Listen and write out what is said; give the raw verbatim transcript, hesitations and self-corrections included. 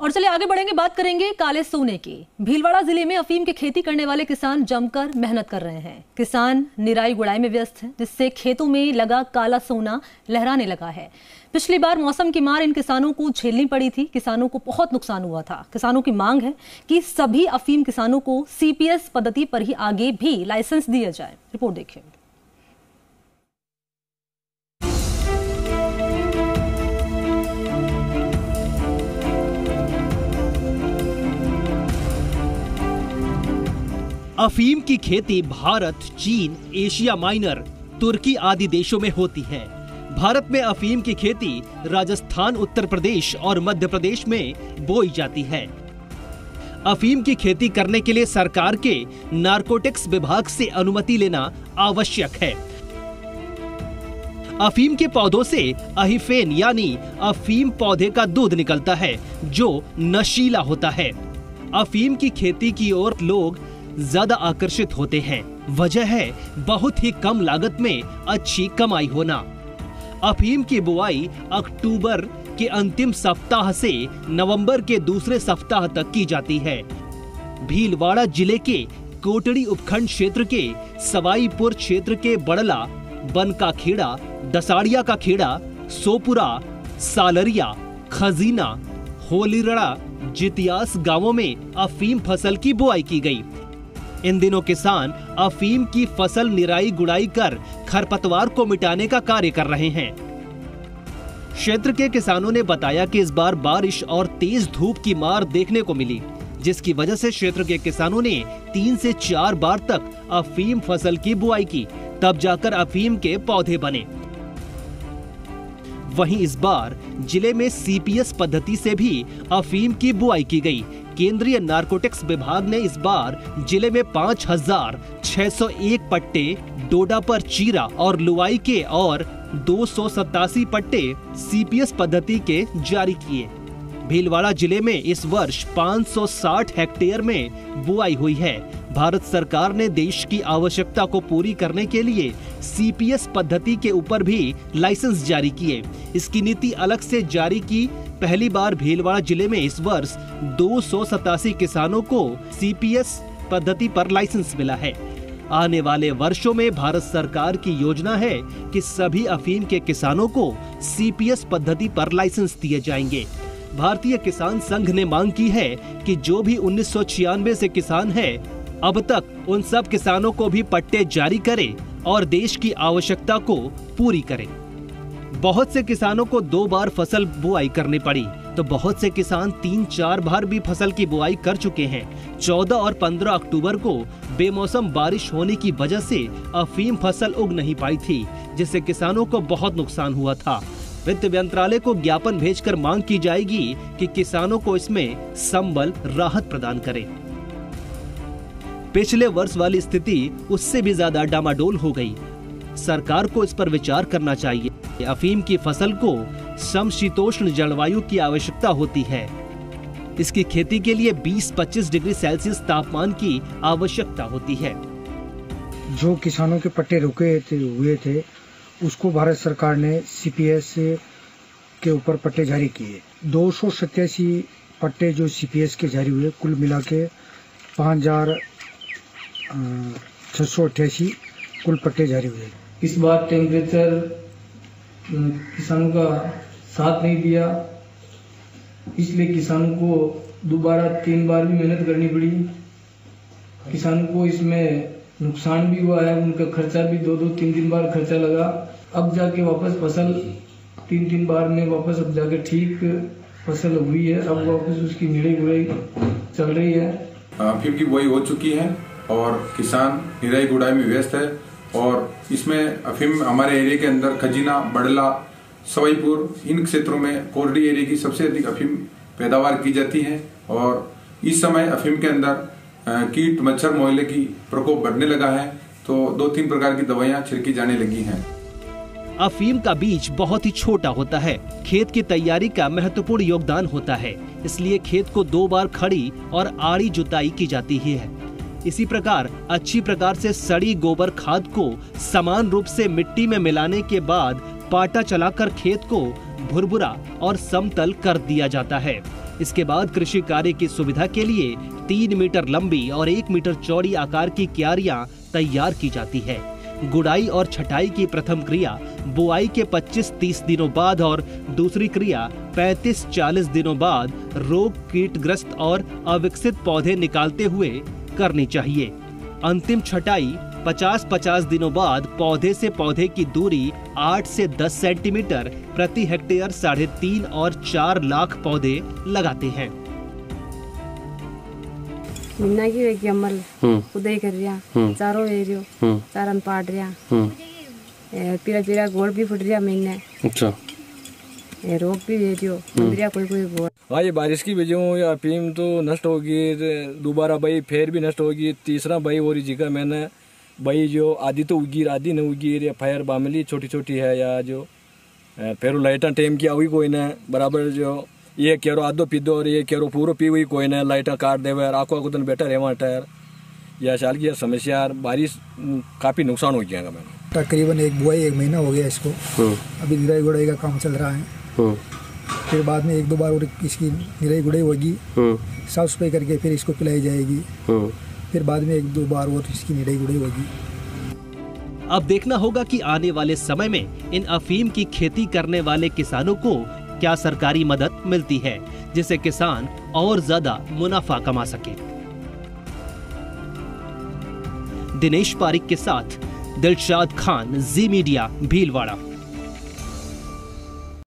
और चलिए आगे बढ़ेंगे, बात करेंगे काले सोने की। भीलवाड़ा जिले में अफीम की खेती करने वाले किसान जमकर मेहनत कर रहे हैं। किसान निराई गुड़ाई में व्यस्त हैं, जिससे खेतों में लगा काला सोना लहराने लगा है। पिछली बार मौसम की मार इन किसानों को झेलनी पड़ी थी। किसानों को बहुत नुकसान हुआ था। किसानों की मांग है कि सभी अफीम किसानों को सीपीएस पद्धति पर ही आगे भी लाइसेंस दिया जाए। रिपोर्ट देखिए। अफीम की खेती भारत, चीन, एशिया माइनर, तुर्की आदि देशों में होती है। भारत में अफीम की खेती राजस्थान, उत्तर प्रदेश और मध्य प्रदेश में बोई जाती है। अफीम की खेती करने के लिए सरकार के नारकोटिक्स विभाग से अनुमति लेना आवश्यक है। अफीम के पौधों से अहिफेन यानी अफीम पौधे का दूध निकलता है, जो नशीला होता है। अफीम की खेती की ओर लोग ज्यादा आकर्षित होते हैं। वजह है बहुत ही कम लागत में अच्छी कमाई होना। अफीम की बुआई अक्टूबर के अंतिम सप्ताह से नवंबर के दूसरे सप्ताह तक की जाती है। भीलवाड़ा जिले के कोटड़ी उपखंड क्षेत्र के सवाईपुर क्षेत्र के बड़ला, बन का खेड़ा, दसाड़िया का खेड़ा, सोपुरा, सालरिया, खजीना, होलीरड़ा, जितियास गांवों में अफीम फसल की बुआई की गई। इन दिनों किसान अफीम की फसल निराई गुड़ाई कर खरपतवार को मिटाने का कार्य कर रहे हैं। क्षेत्र के किसानों ने बताया कि इस बार बारिश और तेज धूप की मार देखने को मिली, जिसकी वजह से क्षेत्र के किसानों ने तीन से चार बार तक अफीम फसल की बुआई की, तब जाकर अफीम के पौधे बने। वहीं इस बार जिले में सीपीएस पद्धति से भी अफीम की बुआई की गई। केंद्रीय नारकोटिक्स विभाग ने इस बार जिले में पाँच हजार छह सौ एक पट्टे डोडा पर चीरा और लुवाई के और दो सौ सतासी पट्टे सीपीएस पद्धति के जारी किए। भीलवाड़ा जिले में इस वर्ष पाँच सौ साठ हेक्टेयर में बुआई हुई है। भारत सरकार ने देश की आवश्यकता को पूरी करने के लिए सीपीएस पद्धति के ऊपर भी लाइसेंस जारी किए। इसकी नीति अलग से जारी की। पहली बार भीलवाड़ा जिले में इस वर्ष दो सौ सतासी किसानों को सीपीएस पद्धति पर लाइसेंस मिला है। आने वाले वर्षों में भारत सरकार की योजना है कि सभी अफीम के किसानों को सीपीएस पद्धति पर लाइसेंस दिए जाएंगे। भारतीय किसान संघ ने मांग की है कि जो भी उन्नीस सौ छियानवे से किसान है, अब तक उन सब किसानों को भी पट्टे जारी करे और देश की आवश्यकता को पूरी करे। बहुत से किसानों को दो बार फसल बुआई करनी पड़ी, तो बहुत से किसान तीन चार बार भी फसल की बुआई कर चुके हैं। चौदह और पंद्रह अक्टूबर को बेमौसम बारिश होने की वजह से अफीम फसल उग नहीं पाई थी, जिससे किसानों को बहुत नुकसान हुआ था। वित्त मंत्रालय को ज्ञापन भेजकर मांग की जाएगी कि किसानों को इसमें संबल राहत प्रदान करे। पिछले वर्ष वाली स्थिति उससे भी ज्यादा डामाडोल हो गई। सरकार को इस पर विचार करना चाहिए। अफीम की फसल को समशीतोष्ण जलवायु की आवश्यकता होती है। इसकी खेती के लिए बीस पच्चीस डिग्री सेल्सियस तापमान की आवश्यकता होती है। जो किसानों के पट्टे रुके थे, हुए थे, उसको भारत सरकार ने सीपीएस के ऊपर पट्टे जारी किए। दो सौ सत्तासी पट्टे जो सीपीएस के जारी हुए, कुल मिला के पाँच हजार छह सौ अट्ठासी कुल पट्टे जारी हुए। इस बार टेम्परेचर किसानों का साथ नहीं दिया, इसलिए किसानों को दोबारा तीन बार भी मेहनत करनी पड़ी। किसानों को इसमें नुकसान भी हुआ है, उनका खर्चा भी दो दो तीन तीन बार खर्चा लगा। अब जाके वापस फसल तीन तीन बार में वापस अब जाके ठीक फसल हुई है। अब वापस उसकी निराई गुड़ाई चल रही है। अफीम की बुआई हो चुकी है और किसान निराई गुड़ाई में व्यस्त है। और इसमें अफीम हमारे एरिया के अंदर खजीना, बड़ला, सवाईपुर, इन क्षेत्रों में कोरडी एरिया की सबसे अधिक अफीम पैदावार की जाती है। और इस समय अफीम के अंदर कीट, मच्छर, मोहल्ले की प्रकोप बढ़ने लगा है, तो दो तीन प्रकार की दवाइयां छिड़की जाने लगी हैं। अफीम का बीज बहुत ही छोटा होता है। खेत की तैयारी का महत्वपूर्ण योगदान होता है, इसलिए खेत को दो बार खड़ी और आड़ी जुताई की जाती है। इसी प्रकार अच्छी प्रकार से सड़ी गोबर खाद को समान रूप से मिट्टी में मिलाने के बाद पाटा चलाकर खेत को भुरभुरा और समतल कर दिया जाता है। इसके बाद कृषि कार्य की सुविधा के लिए तीन मीटर लंबी और एक मीटर चौड़ी आकार की क्यारियां तैयार की जाती है। गुड़ाई और छटाई की प्रथम क्रिया बुआई के पच्चीस तीस दिनों बाद और दूसरी क्रिया पैंतीस चालीस दिनों बाद रोग कीटग्रस्त और अविकसित पौधे निकालते हुए करनी चाहिए। अंतिम छटाई पचास पचास दिनों बाद पौधे से पौधे की दूरी आठ से दस सेंटीमीटर, प्रति हेक्टेयर साढ़े तीन और चार लाख पौधे लगाते हैं। मिन्ना की वे अमल उदय कर रहा चारों एरियो चारन पाट रहा पीरा पीरा गोड़ भी फुट रहा महीने। अच्छा रोग भी एरियो रहा कोई कोई गोड़। हाँ, ये बारिश की वजह या अफीम तो नष्ट होगी, दोबारा बई फिर भी नष्ट होगी, तीसरा बई हो रही जगह मैंने बई जो आधी तो उगी आधी न उगी, फायर बामली छोटी छोटी है या जो फिर लाइटा टेम की आई कोई न बराबर जो ये केरो आधो पीधो और ये केरो पूरा पी हुई कोई ना लाइटा काट देवे आखो आखो दिन बेटा रेवा टायर या साल की समस्या बारिश काफी नुकसान हो गया मैंने। तकरीबन एक बुआई एक महीना हो गया इसको, अभी निराई गुड़ाई का काम चल रहा है। फिर बाद में एक दो बार और इसकी निराई गुड़ाई होगी, साफ सफाई करके फिर इसको पिलाई जाएगी, फिर बाद में एक दो बार और इसकी निराई गुड़ाई होगी। अब देखना होगा कि आने वाले समय में इन अफीम की खेती करने वाले किसानों को क्या सरकारी मदद मिलती है जिससे किसान और ज्यादा मुनाफा कमा सके। दिनेश पारिक के साथ दिलशाद खान, जी मीडिया, भीलवाड़ा।